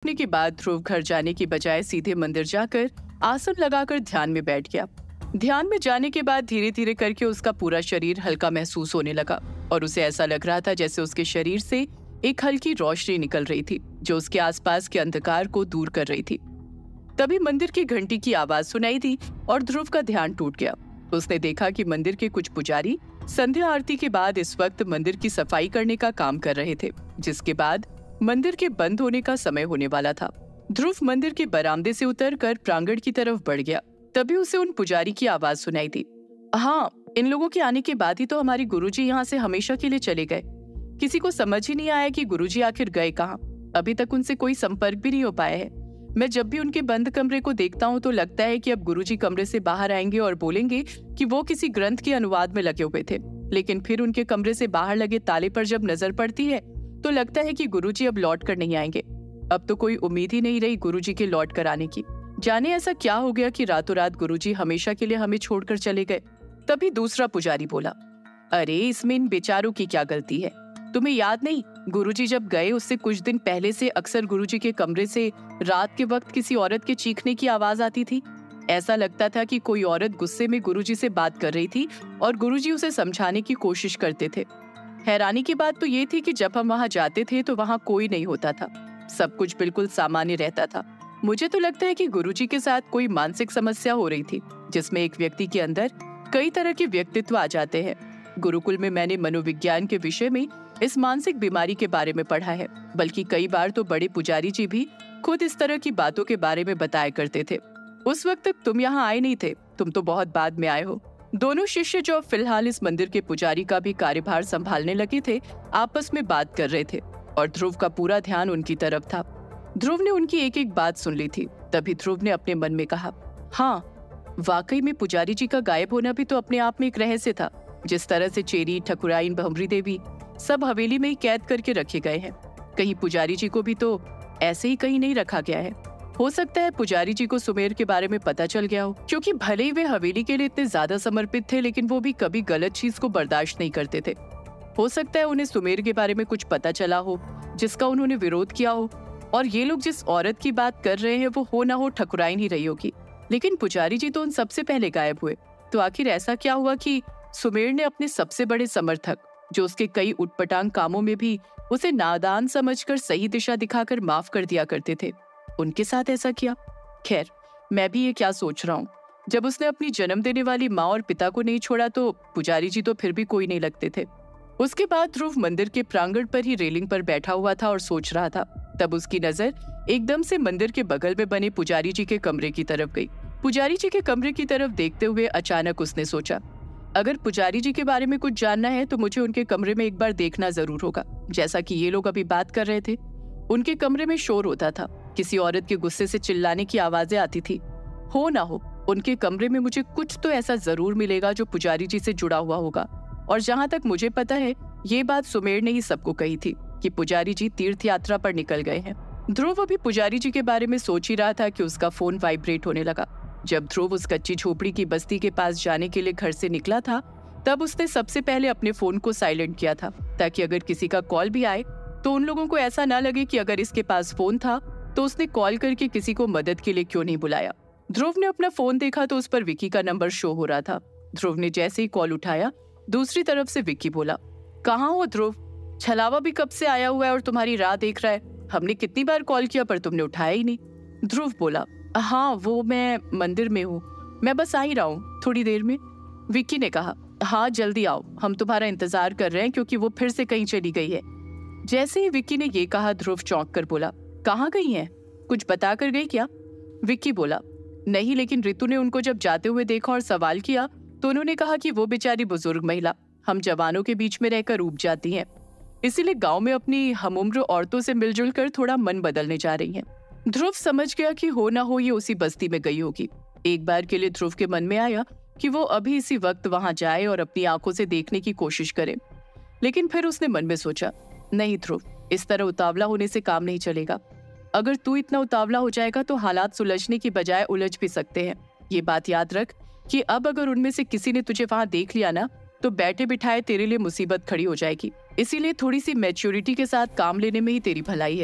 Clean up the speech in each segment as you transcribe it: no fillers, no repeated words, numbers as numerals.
रुकने के बाद ध्रुव घर जाने की बजाय सीधे मंदिर जाकर आसन लगाकर ध्यान में बैठ गया। ध्यान में जाने के बाद धीरे धीरे करके उसका पूरा शरीर हल्का महसूस होने लगा और उसे ऐसा लग रहा था जैसे उसके शरीर से एक हल्की रोशनी निकल रही थी जो उसके आसपास के अंधकार को दूर कर रही थी। तभी मंदिर की घंटी की आवाज सुनाई दी और ध्रुव का ध्यान टूट गया। उसने देखा कि मंदिर के कुछ पुजारी संध्या आरती के बाद इस वक्त मंदिर की सफाई करने का काम कर रहे थे, जिसके बाद मंदिर के बंद होने का समय होने वाला था। ध्रुव मंदिर के बरामदे से उतरकर प्रांगण की तरफ बढ़ गया। तभी उसे उन पुजारी की आवाज सुनाई दी। हाँ, इन लोगों के आने के बाद ही तो हमारे गुरुजी यहाँ से हमेशा के लिए चले गए। किसी को समझ ही नहीं आया कि गुरुजी आखिर गए कहाँ। अभी तक उनसे कोई संपर्क भी नहीं हो पाया है। मैं जब भी उनके बंद कमरे को देखता हूँ तो लगता है कि अब गुरुजी कमरे से बाहर आएंगे और बोलेंगे कि वो किसी ग्रंथ के अनुवाद में लगे हुए थे, लेकिन फिर उनके कमरे से बाहर लगे ताले पर जब नजर पड़ती है तो लगता है कि गुरुजी अब लौट कर नहीं आएंगे। अब तो कोई उम्मीद ही नहीं रही गुरुजी के लौट कर आने की। जाने ऐसा क्या हो गया कि रातों रात गुरुजी हमेशा के लिए हमें छोड़कर चले गए। तभी दूसरा पुजारी बोला, अरे इसमें इन बेचारों की क्या गलती है? तुम्हें याद नहीं, गुरुजी जब गए उससे कुछ दिन पहले से अक्सर गुरुजी के कमरे से रात के वक्त किसी औरत के चीखने की आवाज आती थी। ऐसा लगता था कि कोई औरत गुस्से में गुरुजी से बात कर रही थी और गुरुजी उसे समझाने की कोशिश करते थे। हैरानी की बात तो ये थी कि जब हम वहां जाते थे तो वहां कोई नहीं होता था, सब कुछ बिल्कुल सामान्य रहता था। मुझे तो लगता है कि गुरुजी के साथ कोई मानसिक समस्या हो रही थी, जिसमें एक व्यक्ति के अंदर कई तरह के व्यक्तित्व आ जाते हैं। गुरुकुल में मैंने मनोविज्ञान के विषय में इस मानसिक बीमारी के बारे में पढ़ा है, बल्कि कई बार तो बड़े पुजारी जी भी खुद इस तरह की बातों के बारे में बताया करते थे। उस वक्त तक तुम यहाँ आए नहीं थे, तुम तो बहुत बाद में आए हो। दोनों शिष्य जो फिलहाल इस मंदिर के पुजारी का भी कार्यभार संभालने लगे थे, आपस में बात कर रहे थे और ध्रुव का पूरा ध्यान उनकी तरफ था। ध्रुव ने उनकी एक एक बात सुन ली थी। तभी ध्रुव ने अपने मन में कहा, हाँ, वाकई में पुजारी जी का गायब होना भी तो अपने आप में एक रहस्य था। जिस तरह से चेरी, ठकुराइन, भंवरी देवी सब हवेली में ही कैद करके रखे गए हैं, कहीं पुजारी जी को भी तो ऐसे ही कहीं नहीं रखा गया है। हो सकता है पुजारी जी को सुमेर के बारे में पता चल गया हो, क्योंकि भले ही वे हवेली के लिए इतने ज्यादा समर्पित थे, लेकिन वो भी कभी गलत चीज को बर्दाश्त नहीं करते थे। हो सकता है उन्हें सुमेर के बारे में कुछ पता चला हो जिसका उन्होंने विरोध किया हो, और ये लोग जिस औरत की बात कर रहे हैं वो हो ना हो ठकुराइन ही रही होगी। लेकिन पुजारी जी तो उन सबसे पहले गायब हुए, तो आखिर ऐसा क्या हुआ कि सुमेर ने अपने सबसे बड़े समर्थक, जो उसके कई उटपटांग कामों में भी उसे नादान समझकर सही दिशा दिखाकर माफ कर दिया करते थे, उनके साथ ऐसा किया? खैर, मैं भी ये क्या सोच रहा हूँ, जब उसने अपनी जन्म देने वाली माँ और पिता को नहीं छोड़ा तो पुजारी जी तो फिर भी कोई नहीं लगते थे। उसके बाद ध्रुव मंदिर के प्रांगण पर ही रेलिंग पर बैठा हुआ था और सोच रहा था। तब उसकी नजर एकदम से मंदिर के बगल में बने पुजारी जी के कमरे की तरफ गई। पुजारी जी के कमरे की तरफ देखते हुए अचानक उसने सोचा, अगर पुजारी जी के बारे में कुछ जानना है तो मुझे उनके कमरे में एक बार देखना जरूर होगा। जैसा कि ये लोग अभी बात कर रहे थे, उनके कमरे में शोर होता था, किसी औरत के गुस्से से चिल्लाने की आवाजें आती थी। हो ना हो उनके कमरे में मुझे कुछ तो ऐसा जरूर मिलेगा जो पुजारी जी से जुड़ा हुआ होगा। और जहाँ तक मुझे पता है, ये बात सुमेर ने ही सबको कही थी कि पुजारी जी तीर्थ यात्रा पर निकल गए हैं। ध्रुव अभी पुजारी जी के बारे में सोच ही रहा था कि उसका फोन वाइब्रेट होने लगा। जब ध्रुव उस कच्ची झोपड़ी की बस्ती के पास जाने के लिए घर से निकला था, तब उसने सबसे पहले अपने फोन को साइलेंट किया था, ताकि अगर किसी का कॉल भी आए तो उन लोगों को ऐसा ना लगे कि अगर इसके पास फोन था तो उसने कॉल करके किसी को मदद के लिए क्यों नहीं बुलाया। ध्रुव ने अपना फोन देखा तो उस पर विक्की का नंबर शो हो रहा था। ध्रुव ने जैसे ही कॉल उठाया, दूसरी तरफ से विक्की बोला, कहाँ हो ध्रुव? छलावा भी कब से आया हुआ है और तुम्हारी राह देख रहा है। हमने कितनी बार कॉल किया पर तुमने उठाया ही नहीं। ध्रुव बोला, हाँ वो मैं मंदिर में हूँ, मैं बस आ ही रहा हूँ थोड़ी देर में। विक्की ने कहा, हाँ जल्दी आओ, हम तुम्हारा इंतजार कर रहे हैं क्योंकि वो फिर से कहीं चली गई है। जैसे ही विक्की ने ये कहा, ध्रुव चौंक कर बोला, कहाँ गई है? कुछ बता कर गई क्या? विक्की बोला, नहीं, लेकिन रितु ने उनको जब जाते हुए देखा और सवाल किया तो उन्होंने कहा कि वो बेचारी बुजुर्ग महिला हम जवानों के बीच में रहकर ऊब जाती हैं, इसीलिए गांव में अपनी हमउम्र औरतों से मिलजुल कर थोड़ा मन बदलने जा रही हैं। ध्रुव समझ गया कि हो ना हो ये उसी बस्ती में गई होगी। एक बार के लिए ध्रुव के मन में आया कि वो अभी इसी वक्त वहां जाए और अपनी आंखों से देखने की कोशिश करे, लेकिन फिर उसने मन में सोचा, नहीं ध्रुव, इस तरह उतावला होने से काम नहीं चलेगा। अगर तू इतना उतावला हो जाएगा तो हालात सुलझने की बजाय उलझ भी सकते हैं। ये बात याद रख कि अब अगर उनमें से किसी ने तुझे वहां देख लिया ना तो बैठे बिठाए तेरे लिए मुसीबत खड़ी हो जाएगी। इसीलिए थोड़ी सी मैच्योरिटी के साथ काम लेने में ही तेरी भलाई है।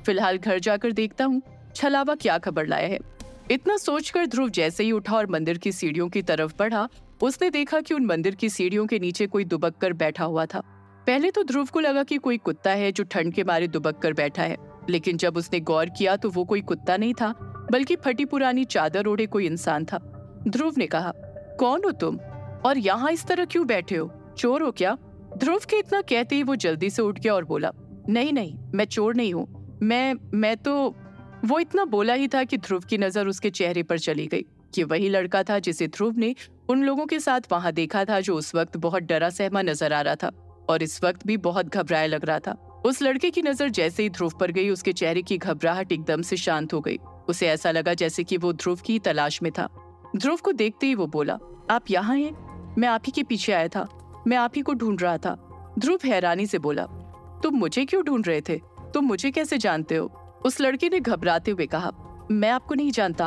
फिलहाल घर जाकर देखता हूँ छलावा क्या खबर लाया है। इतना सोचकर ध्रुव जैसे ही उठा और मंदिर की सीढ़ियों की तरफ बढ़ा, उसने देखा कि उन मंदिर की सीढ़ियों के नीचे कोई दुबक कर बैठा हुआ था। पहले तो ध्रुव को लगा कि कोई कुत्ता है जो ठंड के मारे दुबक कर बैठा है, लेकिन जब उसने गौर किया तो वो कोई कुत्ता नहीं था, बल्कि फटी पुरानी चादर ओढ़े कोई इंसान था। ध्रुव ने कहा, कौन हो तुम और यहाँ इस तरह क्यों बैठे हो? चोर हो क्या? ध्रुव के इतना कहते ही वो जल्दी से उठ गया और बोला, नहीं नहीं, मैं चोर नहीं हूँ। मैं तो। वो इतना बोला ही था कि ध्रुव की नजर उसके चेहरे पर चली गई कि वही लड़का था जिसे ध्रुव ने उन लोगों के साथ वहां देखा था, जो उस वक्त बहुत डरा सहमा नजर आ रहा था और इस वक्त भी बहुत घबराया लग रहा था। उस लड़के की नजर जैसे ही ध्रुव पर गई, उसके चेहरे की घबराहट एकदम से शांत हो गई। उसे ऐसा लगा जैसे कि वो ध्रुव की तलाश में था। ध्रुव को देखते ही वो बोला, आप यहाँ हैं? मैं आप ही के पीछे आया था, मैं आप ही को ढूंढ रहा था। ध्रुव हैरानी से बोला, तुम मुझे क्यों ढूंढ रहे थे? तुम मुझे कैसे जानते हो? उस लड़के ने घबराते हुए कहा, मैं आपको नहीं जानता।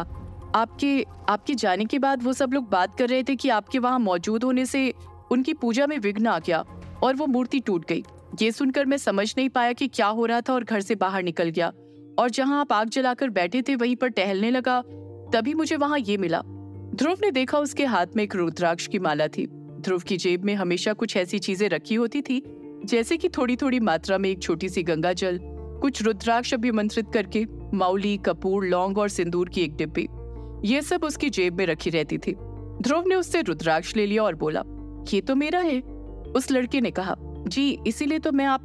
आपके जाने के बाद वो सब लोग बात कर रहे थे कि आपके वहां मौजूद होने से उनकी पूजा में विघ्न आ गया और वो मूर्ति टूट गई। ये सुनकर मैं समझ नहीं पाया कि क्या हो रहा था और घर से बाहर निकल गया और जहां आप आग जलाकर बैठे थे वहीं पर टहलने लगा, तभी मुझे वहां ये मिला। ध्रुव ने देखा उसके हाथ में एक रुद्राक्ष की माला थी। ध्रुव की जेब में हमेशा कुछ ऐसी चीजें रखी होती थी, जैसे कि थोड़ी थोड़ी मात्रा में एक छोटी सी गंगा जल, कुछ रुद्राक्ष अभिमंत्रित करके, मौली, कपूर, लौंग और सिंदूर की एक डिब्बी। ये सब उसकी जेब में रखी रहती थी। ध्रुव ने उससे रुद्राक्ष ले लिया और बोला, ये तो मेरा है। उस लड़के ने कहा, जी इसीलिए तो मैं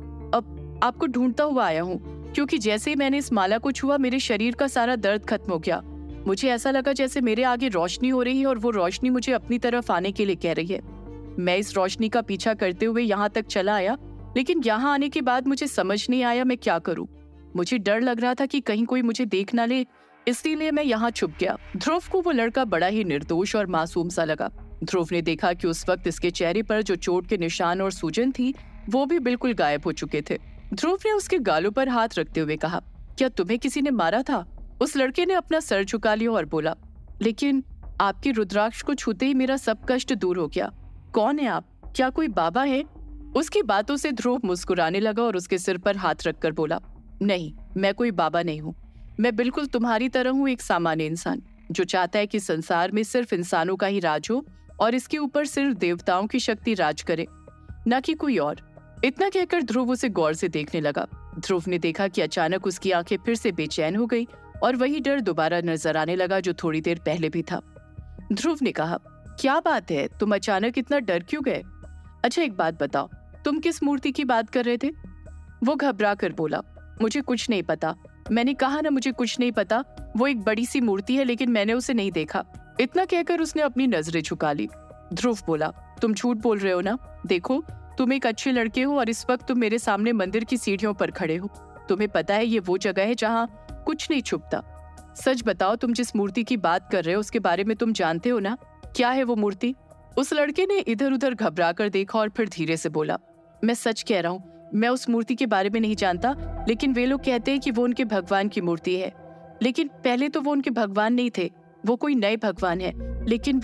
आपको ढूंढता हुआ आया हूँ, क्योंकि जैसे ही मैंने इस माला को छुआ मेरे शरीर का सारा दर्द खत्म हो गया। मुझे ऐसा लगा जैसे मेरे आगे रोशनी हो रही है और वो रोशनी मुझे अपनी तरफ आने के लिए कह रही है। मैं इस रोशनी का पीछा करते हुए यहाँ तक चला आया, लेकिन यहाँ आने के बाद मुझे समझ नहीं आया मैं क्या करूँ। मुझे डर लग रहा था कि कहीं कोई मुझे देख ना ले, इसलिए मैं यहाँ छुप गया। ध्रुव को वो लड़का बड़ा ही निर्दोष और मासूम सा लगा। ध्रुव ने देखा कि उस वक्त इसके चेहरे पर जो चोट के निशान और सूजन थी वो भी बिल्कुल गायब हो चुके थे। ध्रुव ने उसके गालों पर हाथ रखते हुए कहा, क्या तुम्हें किसी ने मारा था? उस लड़के ने अपना सर झुका लिया और बोला, लेकिन आपकी रुद्राक्ष को छूते ही मेरा सब कष्ट दूर हो गया। कौन है आप? क्या कोई बाबा है? उसकी बातों से ध्रुव मुस्कुराने लगा और उसके सिर पर हाथ रखकर बोला, नहीं, मैं कोई बाबा नहीं हूँ। मैं बिल्कुल तुम्हारी तरह हूँ, एक सामान्य इंसान जो चाहता है कि संसार में सिर्फ इंसानों का ही राज हो और इसके ऊपर सिर्फ देवताओं की शक्ति राज करे, न कि कोई और। इतना कहकर ध्रुव उसे गौर से देखने लगा। ध्रुव ने देखा कि अचानक उसकी आंखें फिर से बेचैन हो गई और वही डर दोबारा नजर आने लगा जो थोड़ी देर पहले भी था। ध्रुव ने कहा, क्या बात है, तुम अचानक इतना डर क्यों गए? अच्छा एक बात बताओ, तुम किस मूर्ति की बात कर रहे थे? वो घबरा कर बोला, मुझे कुछ नहीं पता। मैंने कहा ना, मुझे कुछ नहीं पता। वो एक बड़ी सी मूर्ति है, लेकिन मैंने उसे नहीं देखा। इतना कहकर उसने अपनी नजरें झुका ली। ध्रुव बोला, तुम झूठ बोल रहे हो ना? देखो, तुम एक अच्छे लड़के हो और इस वक्त तुम मेरे सामने मंदिर की सीढ़ियों पर खड़े हो। तुम्हें पता है ये वो जगह है जहाँ कुछ नहीं छुपता। सच बताओ, तुम जिस मूर्ति की बात कर रहे हो उसके बारे में तुम जानते हो ना? क्या है वो मूर्ति? उस लड़के ने इधर उधर घबरा कर देखा और फिर धीरे से बोला, मैं सच कह रहा हूँ, मैं उस मूर्ति के बारे में नहीं जानता, लेकिन वे लोग कहते हैं कि वो उनके भगवान की मूर्ति है। लेकिन पहले तो वो उनके भगवान नहीं थे, वो कोई नए भगवान है। लेकिन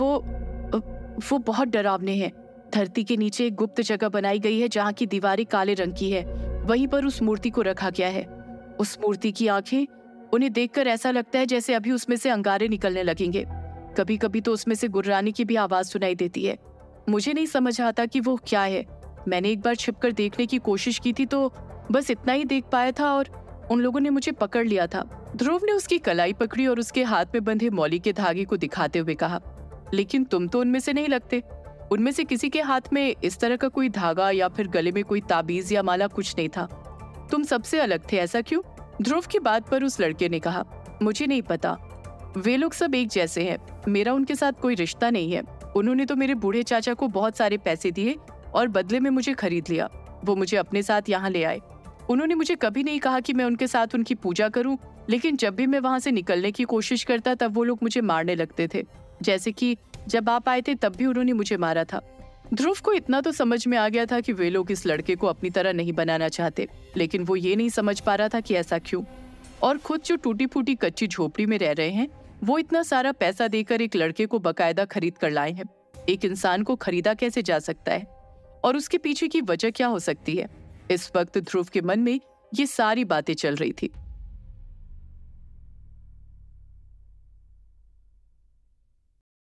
वो बहुत डरावने हैं। धरती के नीचे एक गुप्त जगह बनाई गई है जहाँ की दीवारें काले रंग की है। वहीं पर उस मूर्ति को रखा गया है। उस मूर्ति की आंखें, उन्हें देखकर ऐसा लगता है जैसे अभी उसमें से अंगारे निकलने लगेंगे। कभी कभी तो उसमें से गुर्राने की भी आवाज सुनाई देती है। मुझे नहीं समझ आता कि वो क्या है। मैंने एक बार छिपकर देखने की कोशिश की थी तो बस इतना ही देख पाया था और उन लोगों ने मुझे पकड़ लिया था। ध्रुव ने उसकी कलाई पकड़ी और उसके हाथ में बंधे मौली के धागे को दिखाते हुए कहा, लेकिन तुम तो उनमें से नहीं लगते। उनमें से किसी के हाथ में इस तरह का कोई धागा या फिर गले में कोई ताबीज या माला कुछ नहीं था। तुम सबसे अलग थे, ऐसा क्यों? ध्रुव की बात पर उस लड़के ने कहा, मुझे नहीं पता। वे लोग सब एक जैसे हैं। मेरा उनके साथ कोई रिश्ता नहीं है। उन्होंने तो मेरे बूढ़े चाचा को बहुत सारे पैसे दिए और बदले में मुझे खरीद लिया। वो मुझे अपने साथ यहाँ ले आए। उन्होंने मुझे कभी नहीं कहा कि मैं उनके साथ उनकी पूजा करूं, लेकिन जब भी मैं वहां से निकलने की कोशिश करता तब वो लोग मुझे मारने लगते थे। जैसे कि जब आप आए थे तब भी उन्होंने मुझे मारा था। ध्रुव को इतना तो समझ में आ गया था कि वे लोग इस लड़के को अपनी तरह नहीं बनाना चाहते, लेकिन वो ये नहीं समझ पा रहा था कि ऐसा क्यों। और खुद जो टूटी फूटी कच्ची झोपड़ी में रह रहे हैं, वो इतना सारा पैसा देकर एक लड़के को बकायदा खरीद कर लाए हैं। एक इंसान को खरीदा कैसे जा सकता है और उसके पीछे की वजह क्या हो सकती है? इस वक्त ध्रुव के मन में ये सारी बातें चल रही थी।